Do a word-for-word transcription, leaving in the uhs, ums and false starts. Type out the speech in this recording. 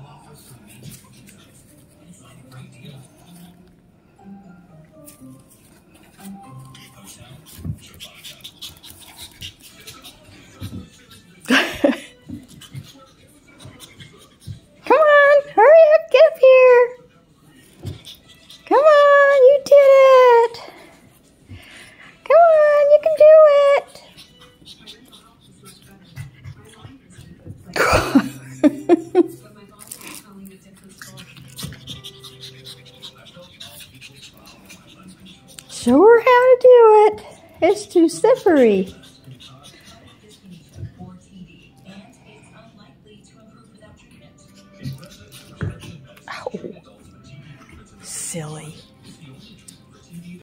Come on, hurry up, get up here. Come on, you did it. Come on, you can do it. Show her how to do it. It's too slippery. Oh, silly.